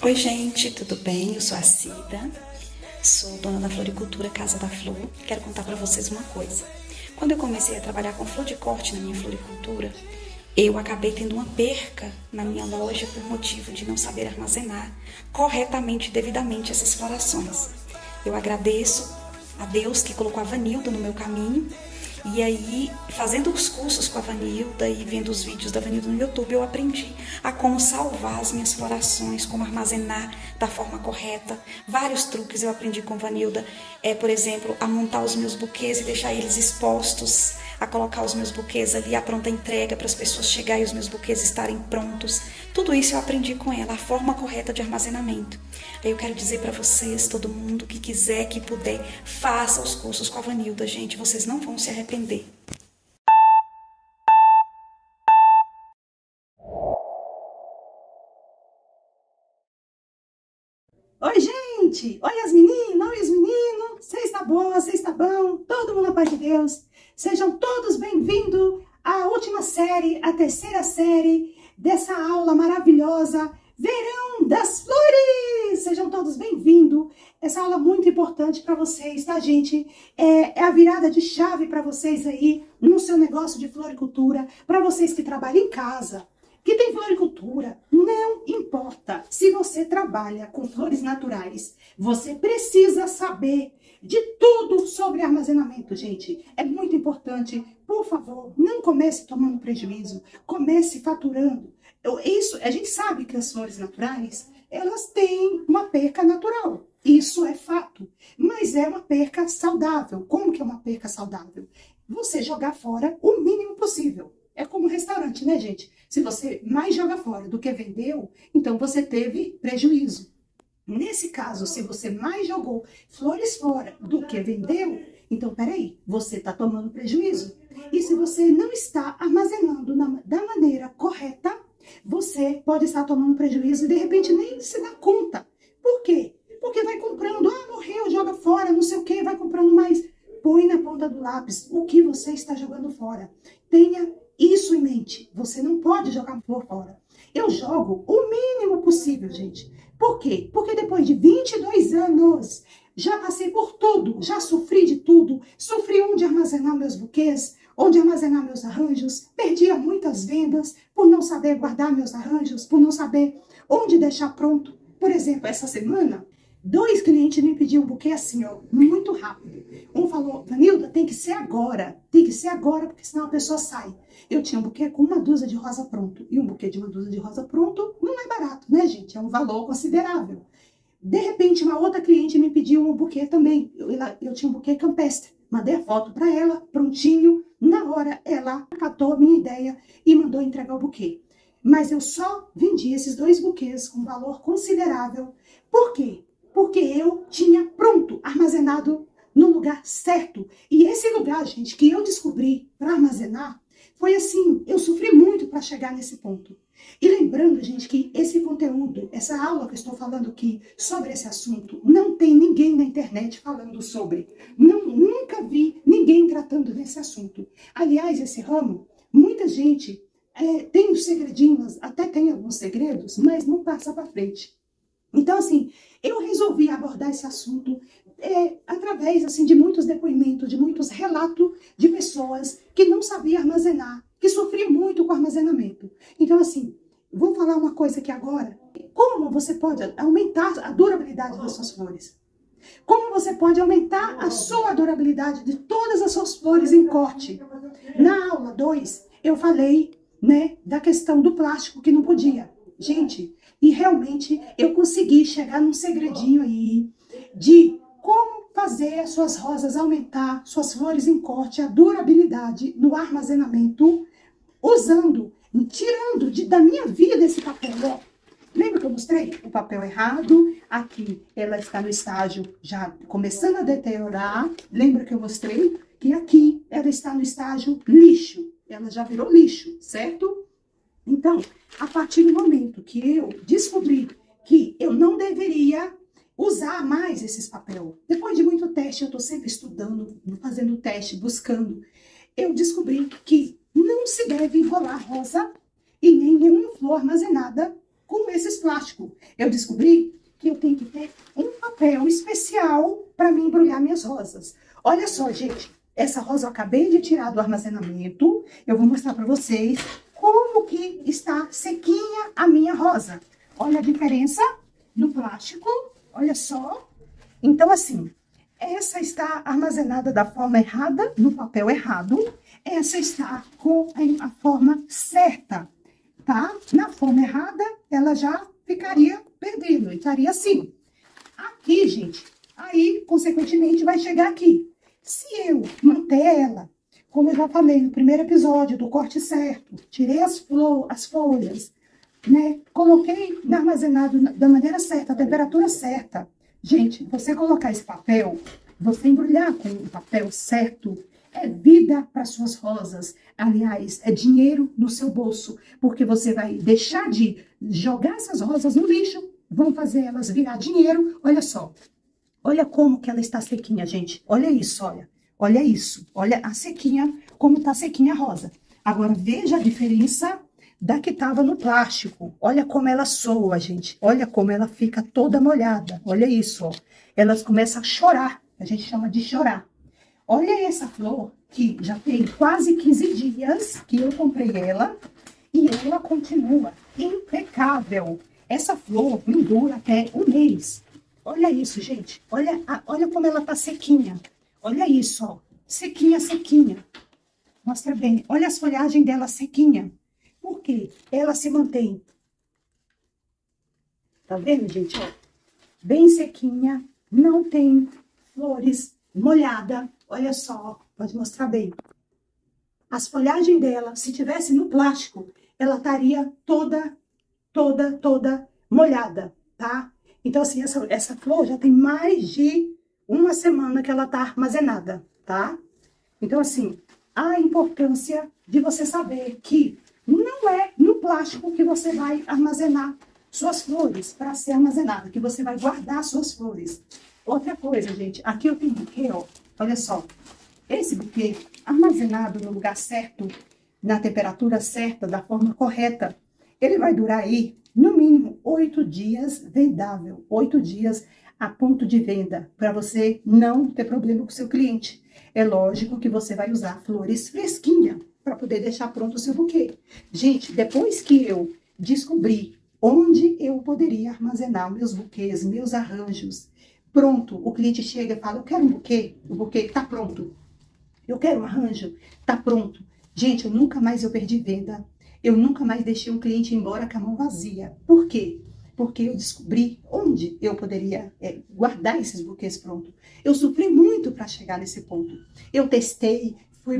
Oi gente, tudo bem? Eu sou a Cida, sou dona da floricultura Casa da Flor. Quero contar para vocês uma coisa. Quando eu comecei a trabalhar com flor de corte na minha floricultura, eu acabei tendo uma perca na minha loja por motivo de não saber armazenar corretamente e devidamente essas florações. Eu agradeço a Deus que colocou a Vanilda no meu caminho. E aí, fazendo os cursos com a Vanilda e vendo os vídeos da Vanilda no YouTube, eu aprendi a como salvar as minhas florações, como armazenar da forma correta. Vários truques eu aprendi com a Vanilda, por exemplo, a montar os meus buquês e deixar eles expostos, a colocar os meus buquês ali à pronta entrega para as pessoas chegarem e os meus buquês estarem prontos. Tudo isso eu aprendi com ela, a forma correta de armazenamento. Aí eu quero dizer para vocês, todo mundo que quiser, que puder, faça os cursos com a Vanilda, gente, vocês não vão se arrepender. Oi, gente! Oi, as meninas! Oi, os meninos! Você está boa? Você está bom? Todo mundo na paz de Deus! Sejam todos bem-vindos à última série, a terceira série dessa aula maravilhosa, Verão das Flores! Sejam todos bem-vindos! Essa aula é muito importante para vocês, tá, gente? É a virada de chave para vocês aí no seu negócio de floricultura, para vocês que trabalham em casa, que tem floricultura. Não importa se você trabalha com flores naturais, você precisa saber de tudo sobre armazenamento, gente. É muito importante. Por favor, não comece tomando prejuízo, comece faturando. A gente sabe que as flores naturais, elas têm uma perca natural. Isso é fato, mas é uma perca saudável. Como que é uma perca saudável? Você jogar fora o mínimo possível. É como um restaurante, né, gente? Se você mais joga fora do que vendeu, então você teve prejuízo. Nesse caso, se você mais jogou flores fora do que vendeu, então, peraí, você está tomando prejuízo. E se você não está armazenando da maneira correta, você pode estar tomando prejuízo e de repente nem se dá conta. Por quê? Porque vai comprando, morreu, joga fora, não sei o quê, vai comprando mais. Põe na ponta do lápis o que você está jogando fora. Tenha isso em mente. Você não pode jogar flor fora. Eu jogo o mínimo possível, gente. Por quê? Porque depois de 22 anos, já passei por tudo, já sofri de tudo. Sofri onde armazenar meus buquês, onde armazenar meus arranjos. Perdia muitas vendas por não saber guardar meus arranjos, por não saber onde deixar pronto. Por exemplo, essa semana, 2 clientes me pediram um buquê assim, ó, muito rápido. Um falou, Vanilda, tem que ser agora, porque senão a pessoa sai. Eu tinha um buquê com uma dúzia de rosa pronto. E um buquê de uma dúzia de rosa pronto não é barato, né, gente? É um valor considerável. De repente, uma outra cliente me pediu um buquê também. Eu tinha um buquê campestre. Mandei a foto para ela, prontinho. Na hora, ela acatou a minha ideia e mandou entregar o buquê. Mas eu só vendi esses 2 buquês com valor considerável. Por quê? Porque eu tinha pronto, armazenado no lugar certo. E esse lugar, gente, que eu descobri para armazenar, foi assim, eu sofri muito para chegar nesse ponto. E lembrando, gente, que esse conteúdo, essa aula que eu estou falando aqui sobre esse assunto, não tem ninguém na internet falando sobre. Nunca vi ninguém tratando desse assunto. Aliás, esse ramo, muita gente tem os segredinhos, até tem alguns segredos, mas não passa para frente. Então, assim, eu resolvi abordar esse assunto através, assim, de muitos depoimentos, de muitos relatos de pessoas que não sabiam armazenar, que sofriam muito com armazenamento. Então, assim, vou falar uma coisa aqui agora. Como você pode aumentar a durabilidade das suas flores? Como você pode aumentar a sua durabilidade de todas as suas flores em corte? Na aula 2, eu falei, né, da questão do plástico que não podia. Gente, e realmente eu consegui chegar num segredinho aí de como fazer as suas rosas aumentar, suas flores em corte, a durabilidade no armazenamento, tirando da minha vida esse papel, ó. Lembra que eu mostrei o papel errado? Aqui ela está no estágio já começando a deteriorar. Lembra que eu mostrei que aqui ela está no estágio lixo. Ela já virou lixo, certo? Então, a partir do momento que eu descobri que eu não deveria usar mais esses papel, depois de muito teste, eu estou sempre estudando, fazendo teste, buscando, eu descobri que não se deve enrolar rosa e nem nenhuma flor armazenada com esses plásticos. Eu descobri que eu tenho que ter um papel especial para me embrulhar minhas rosas. Olha só, gente, essa rosa eu acabei de tirar do armazenamento. Eu vou mostrar para vocês como que está sequinha a minha rosa. Olha a diferença no plástico, olha só. Então, assim, essa está armazenada da forma errada, no papel errado. Essa está com a forma certa, tá? Na forma errada, ela já ficaria perdida, estaria assim. Aqui, gente, aí, consequentemente, vai chegar aqui. Se eu manter ela, como eu já falei no primeiro episódio do corte certo, tirei as folhas, né? Coloquei armazenado da maneira certa, a temperatura certa. Gente, você colocar esse papel, você embrulhar com o papel certo, é vida para suas rosas. Aliás, é dinheiro no seu bolso, porque você vai deixar de jogar essas rosas no lixo, vão fazer elas virar dinheiro. Olha só, olha como que ela está sequinha, gente. Olha isso, olha. Olha isso, olha a sequinha, como está sequinha a rosa. Agora, veja a diferença da que estava no plástico. Olha como ela soa, gente. Olha como ela fica toda molhada. Olha isso, ó. Elas começam a chorar. A gente chama de chorar. Olha essa flor, que já tem quase 15 dias que eu comprei ela. E ela continua impecável. Essa flor me dura até um mês. Olha isso, gente. Olha como ela tá sequinha. Olha isso, ó. Sequinha, sequinha. Mostra bem. Olha as folhagens dela sequinha. Por quê? Ela se mantém. Tá vendo, gente? Ó, bem sequinha. Não tem flores molhada. Olha só. Pode mostrar bem. As folhagens dela, se tivesse no plástico, ela estaria toda molhada, tá? Então, assim, essa flor já tem mais de uma semana que ela tá armazenada, tá? Então, assim, a importância de você saber que não é no plástico que você vai armazenar suas flores para ser armazenada, que você vai guardar suas flores. Outra coisa, gente, aqui eu tenho um buquê, ó, olha só. Esse buquê armazenado no lugar certo, na temperatura certa, da forma correta, ele vai durar aí, no mínimo, 8 dias vendável, 8 dias a ponto de venda, para você não ter problema com o seu cliente. É lógico que você vai usar flores fresquinhas para poder deixar pronto o seu buquê. Gente, depois que eu descobri onde eu poderia armazenar meus buquês, meus arranjos, pronto, o cliente chega e fala, eu quero um buquê, o buquê está pronto. Eu quero um arranjo, está pronto. Gente, eu nunca mais perdi venda. Eu nunca mais deixei um cliente ir embora com a mão vazia. Por quê? Porque eu descobri onde eu poderia guardar esses buquês prontos. Eu sofri muito para chegar nesse ponto. Eu testei,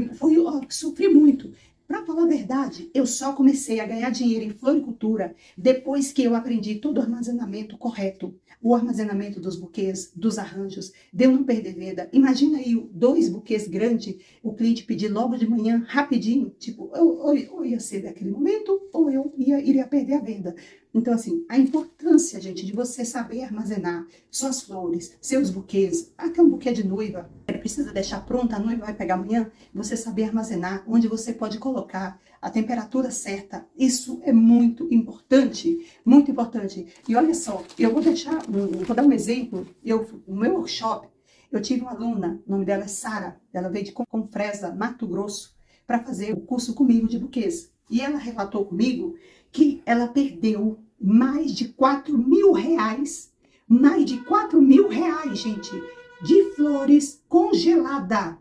sofri muito. Para falar a verdade, eu só comecei a ganhar dinheiro em floricultura depois que eu aprendi todo o armazenamento correto. O armazenamento dos buquês, dos arranjos, de eu não perder venda. Imagina aí 2 buquês grandes, o cliente pedir logo de manhã, rapidinho, tipo, ou ia ser daquele momento, ou eu iria perder a venda. Então, assim, a importância, gente, de você saber armazenar suas flores, seus buquês, até um buquê de noiva, precisa deixar pronta, a noiva vai pegar amanhã, você saber armazenar, onde você pode colocar a temperatura certa, isso é muito importante, muito importante. E olha só, eu vou dar um exemplo, no meu workshop, eu tive uma aluna, o nome dela é Sara, ela veio de Confresa, Mato Grosso, para fazer o curso comigo de buquês. E ela relatou comigo que ela perdeu mais de 4 mil reais, gente, de flores congelada,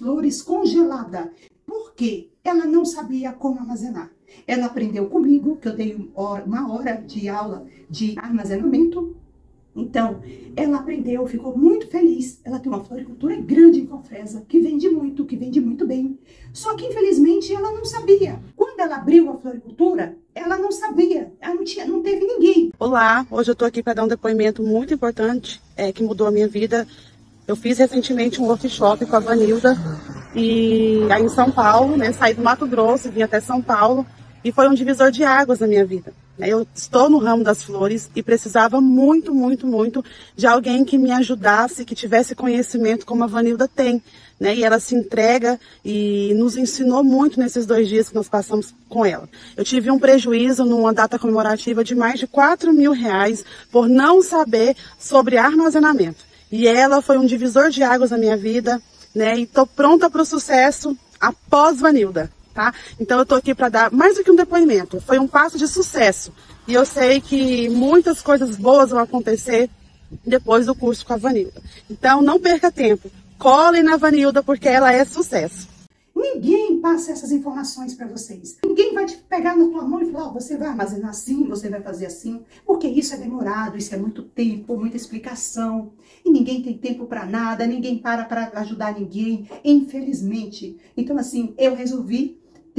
Por quê? Ela não sabia como armazenar. Ela aprendeu comigo, que eu dei uma hora de aula de armazenamento. Então, ela aprendeu, ficou muito feliz. Ela tem uma floricultura grande em Confresa, que vende muito bem. Só que, infelizmente, ela não sabia. Quando ela abriu a floricultura, ela não sabia. Ela não teve ninguém. Olá, hoje eu tô aqui para dar um depoimento muito importante, que mudou a minha vida. Eu fiz recentemente um workshop com a Vanilda, e aí em São Paulo, né, saí do Mato Grosso, vim até São Paulo, e foi um divisor de águas na minha vida. Eu estou no ramo das flores e precisava muito, muito, muito de alguém que me ajudasse, que tivesse conhecimento como a Vanilda tem, né? E ela se entrega e nos ensinou muito nesses 2 dias que nós passamos com ela. Eu tive um prejuízo numa data comemorativa de mais de R$4.000 por não saber sobre armazenamento. E ela foi um divisor de águas na minha vida, né? E estou pronta para o sucesso após Vanilda. Tá? Então eu tô aqui para dar mais do que um depoimento, foi um passo de sucesso e eu sei que muitas coisas boas vão acontecer depois do curso com a Vanilda. Então não perca tempo, colhem na Vanilda porque ela é sucesso. Ninguém passa essas informações para vocês. Ninguém vai te pegar na tua mão e falar, você vai armazenar assim, você vai fazer assim, porque isso é demorado, isso é muito tempo, muita explicação. E ninguém tem tempo para nada, ninguém para ajudar ninguém, infelizmente. Então, assim, eu resolvi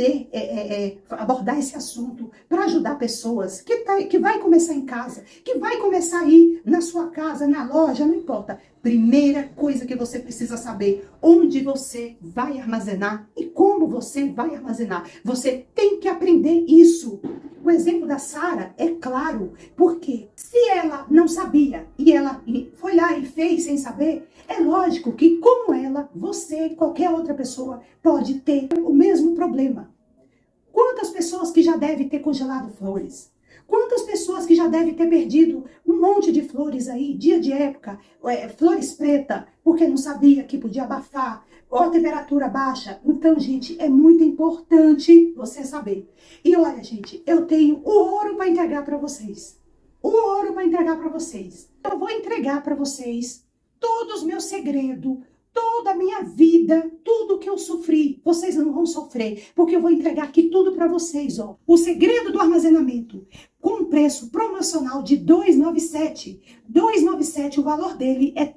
abordar esse assunto para ajudar pessoas que vai começar em casa, que vai começar aí na sua casa, na loja, não importa. Primeira coisa que você precisa saber, onde você vai armazenar e como você vai armazenar. Você tem que aprender isso. O exemplo da Sara é claro, porque se ela não sabia e ela foi lá e fez sem saber, é lógico que como ela, você, qualquer outra pessoa pode ter o mesmo problema. Quantas pessoas que já devem ter congelado flores? Quantas pessoas que já devem ter perdido um monte de flores aí, dia de época, flores pretas, porque não sabia que podia abafar, ou a temperatura baixa. Então, gente, é muito importante você saber. E olha, gente, eu tenho o ouro para entregar para vocês. O ouro para entregar para vocês. Eu vou entregar para vocês todos os meus segredos, toda a minha vida, tudo que eu sofri, vocês não vão sofrer, porque eu vou entregar aqui tudo para vocês, ó. O segredo do armazenamento, com um preço promocional de R$ 297. R$ 297, o valor dele é R$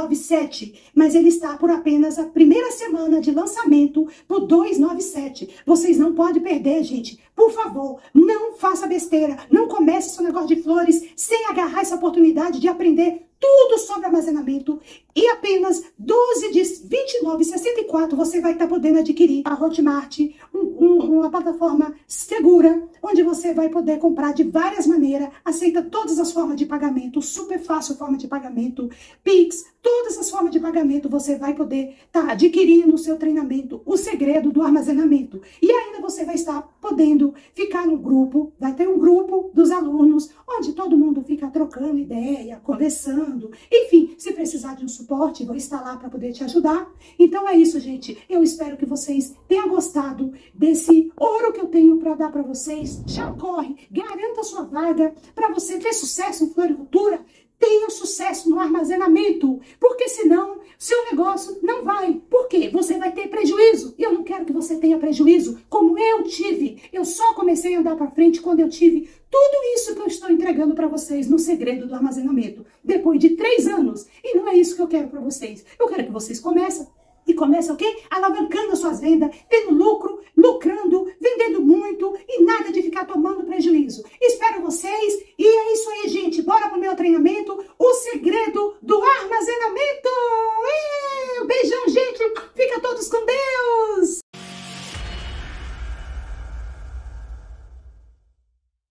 397, mas ele está por apenas a primeira semana de lançamento por R$ 297. Vocês não podem perder, gente. Por favor, não faça besteira, não comece seu negócio de flores sem agarrar essa oportunidade de aprender tudo sobre armazenamento e apenas 12 de R$ 29,64 você vai estar podendo adquirir a Hotmart, uma plataforma segura, onde você vai poder comprar de várias maneiras, aceita todas as formas de pagamento, super fácil forma de pagamento, Pix, todas as formas de pagamento você vai poder estar adquirindo no seu treinamento o segredo do armazenamento. E ainda você vai estar podendo ficar no grupo, vai ter um grupo dos alunos, onde todo mundo fica trocando ideia, conversando, enfim, se precisar de um suporte, vou estar lá para poder te ajudar. Então é isso, gente. Eu espero que vocês tenham gostado desse ouro que eu tenho para dar para vocês. Já corre, garanta sua vaga para você ter sucesso em floricultura. Tenha sucesso no armazenamento, porque senão seu negócio não vai. Por quê? Você vai ter prejuízo. Eu não quero que você tenha prejuízo como eu tive. Eu só comecei a andar para frente quando eu tive tudo isso que eu estou entregando para vocês no segredo do armazenamento. Depois de 3 anos. E não é isso que eu quero para vocês. Eu quero que vocês comecem. E começa o quê? Alavancando as suas vendas, tendo lucro, lucrando, vendendo muito e nada de ficar tomando prejuízo. Espero vocês e é isso aí, gente. Bora pro meu treinamento, o segredo do armazenamento. Beijão, gente. Fica todos com Deus.